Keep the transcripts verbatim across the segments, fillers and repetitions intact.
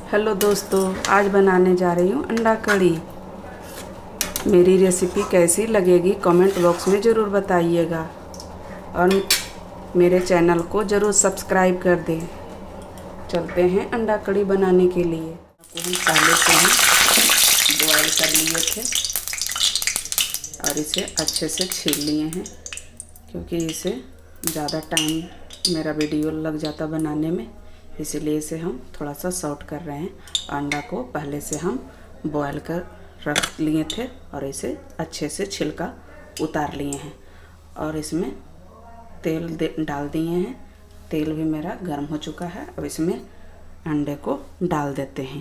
Hello दोस्तों, आज बनाने जा रही हूँ अंडा कड़ी। मेरी रेसिपी कैसी लगेगी कमेंट बॉक्स में ज़रूर बताइएगा और मेरे चैनल को ज़रूर सब्सक्राइब कर दें। चलते हैं अंडा कड़ी बनाने के लिए। तो हम पहले से ही बॉयल कर लिए थे और इसे अच्छे से छील लिए हैं, क्योंकि इसे ज़्यादा टाइम मेरा वीडियो लग जाता बनाने में, इसीलिए इसे हम थोड़ा सा शॉर्ट कर रहे हैं। अंडा को पहले से हम बॉयल कर रख लिए थे और इसे अच्छे से छिलका उतार लिए हैं और इसमें तेल डाल दिए हैं। तेल भी मेरा गर्म हो चुका है। अब इसमें अंडे को डाल देते हैं।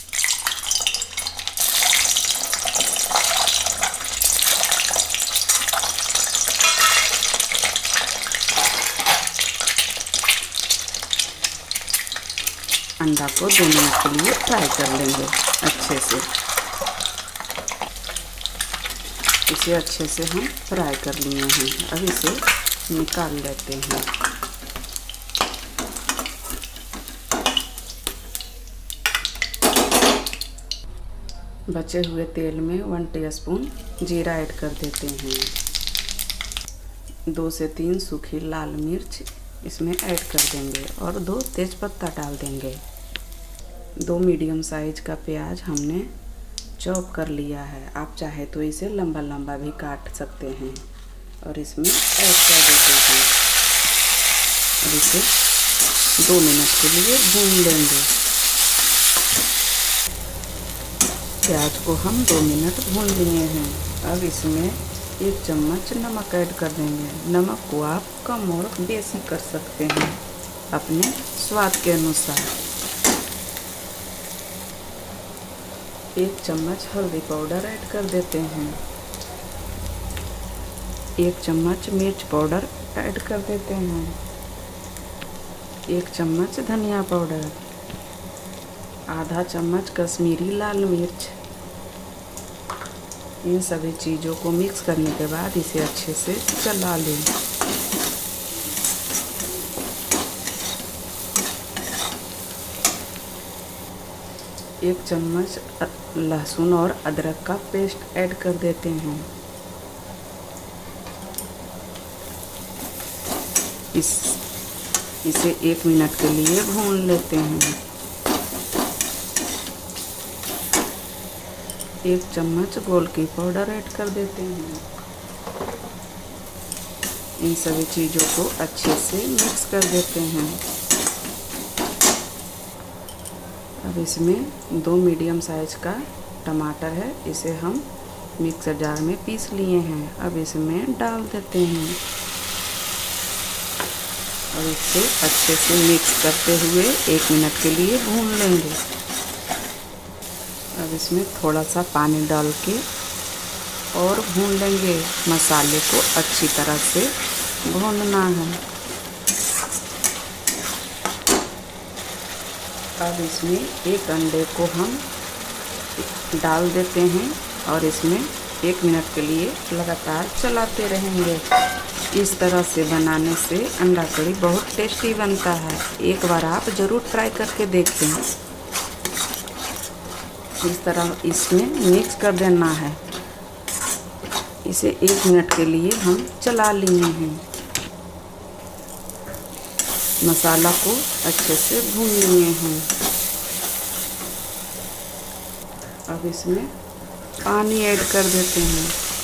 अंडा को दो मिनट के लिए फ्राई कर लेंगे अच्छे से। इसे अच्छे से हम फ्राई कर लिए हैं। अब इसे निकाल लेते हैं। बचे हुए तेल में वन टीस्पून जीरा ऐड कर देते हैं। दो से तीन सूखी लाल मिर्च इसमें ऐड कर देंगे और दो तेज़पत्ता डाल देंगे। दो मीडियम साइज का प्याज हमने चॉप कर लिया है। आप चाहे तो इसे लंबा लंबा भी काट सकते हैं और इसमें ऐड कर देते हैं और इसे दो मिनट के लिए भून लेंगे। प्याज को हम दो मिनट भून लिए हैं। अब इसमें एक चम्मच नमक ऐड कर देंगे। नमक को आप कम और बेसी कर सकते हैं अपने स्वाद के अनुसार। एक चम्मच हल्दी पाउडर ऐड कर देते हैं। एक चम्मच मिर्च पाउडर ऐड कर देते हैं। एक चम्मच धनिया पाउडर, आधा चम्मच कश्मीरी लाल मिर्च। इन सभी चीज़ों को मिक्स करने के बाद इसे अच्छे से चला लें। एक चम्मच लहसुन और अदरक का पेस्ट ऐड कर देते हैं। इस इसे एक मिनट के लिए भून लेते हैं। एक चम्मच गोलकी पाउडर ऐड कर देते हैं। इन सभी चीज़ों को अच्छे से मिक्स कर देते हैं। अब इसमें दो मीडियम साइज का टमाटर है, इसे हम मिक्सर जार में पीस लिए हैं। अब इसमें डाल देते हैं और इसे अच्छे से मिक्स करते हुए एक मिनट के लिए भून लेंगे। अब इसमें थोड़ा सा पानी डाल के और भून लेंगे। मसाले को अच्छी तरह से भूनना है। अब इसमें एक अंडे को हम डाल देते हैं और इसमें एक मिनट के लिए लगातार चलाते रहेंगे। इस तरह से बनाने से अंडा कड़ी बहुत टेस्टी बनता है। एक बार आप ज़रूर ट्राई करके देखें। इस तरह इसमें मिक्स कर देना है। इसे एक मिनट के लिए हम चला लिए हैं। मसाला को अच्छे से भून लिए हैं। अब इसमें पानी ऐड कर देते हैं।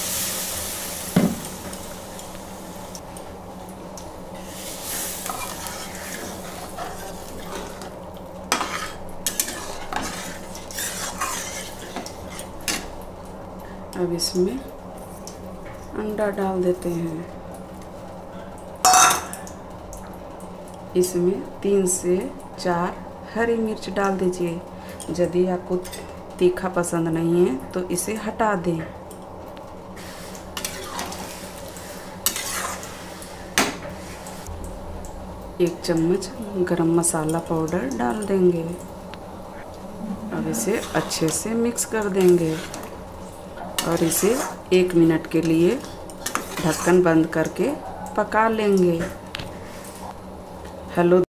अब इसमें अंडा डाल देते हैं। इसमें तीन से चार हरी मिर्च डाल दीजिए। यदि आपको तीखा पसंद नहीं है तो इसे हटा दें। एक चम्मच गरम मसाला पाउडर डाल देंगे। अब इसे अच्छे से मिक्स कर देंगे और इसे एक मिनट के लिए ढक्कन बंद करके पका लेंगे। हेलो